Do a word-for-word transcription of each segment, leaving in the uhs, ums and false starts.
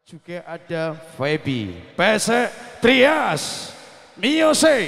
Juga ada Feby, Pesek Trias, Music.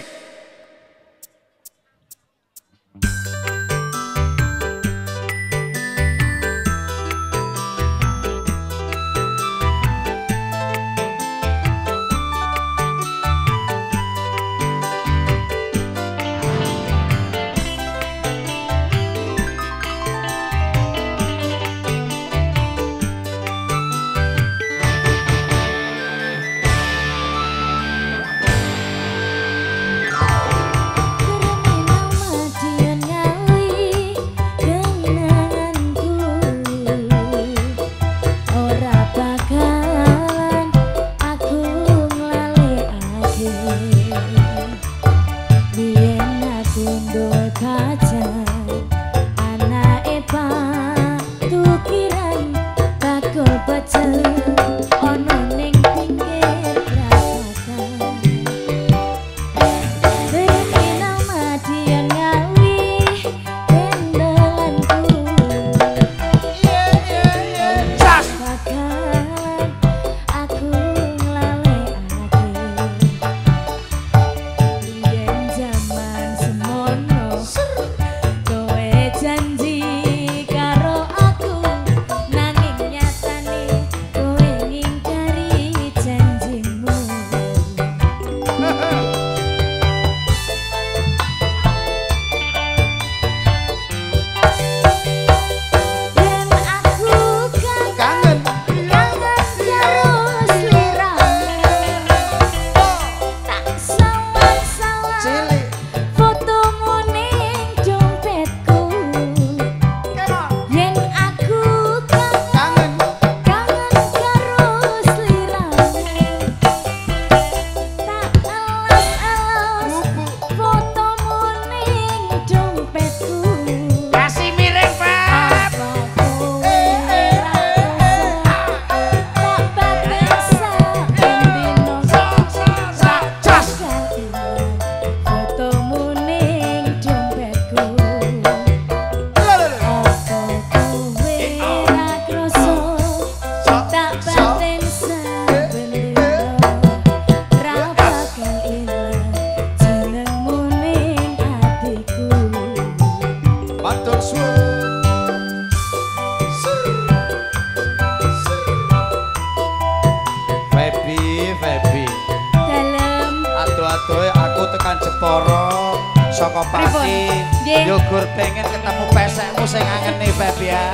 Aku tekan Jepara saka Pati Yogur pengen ketemu pesekmu sing ngangeni Feby ya.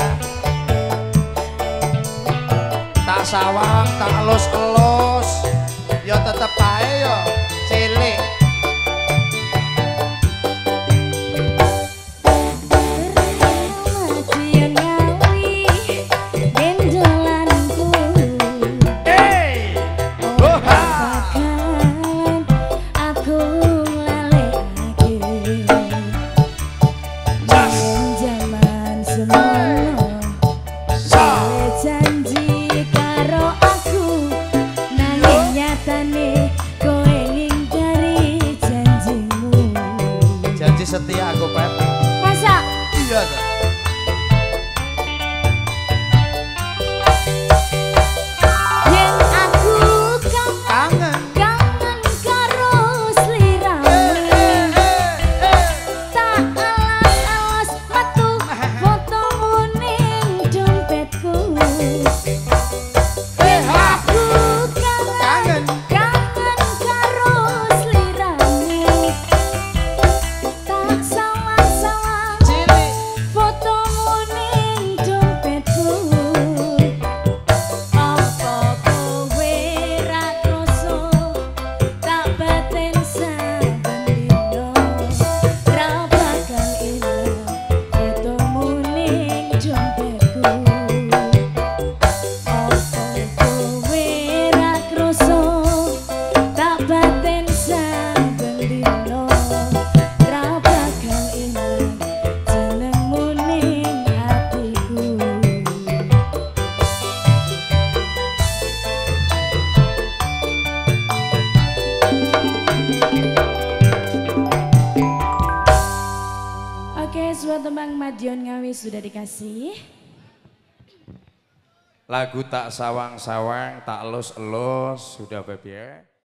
Tak sawang, tak elus-elus ya tetep ae ya cilik. Setia aku Pep. Masa? Iya tak? Yen aku kangen kangen karo sliramu, tak alas-alas metu fotomu ning dompetku. Yen aku kangen kangen karo sliramu, sawang-sawang fotomu ning dompetku. Apa kowe ra krasa tak batin saben dina, ra bakal ilang fotomu ning dompetku. Apa kowe ra krasa tak batin saben dina, ra bakal ilang jenengmu ning atiku. Oke, sebuah tembang Madiun Ngawi sudah dikasih. lagu tak sawang-sawang, tak elus-elus, sudah baby ya.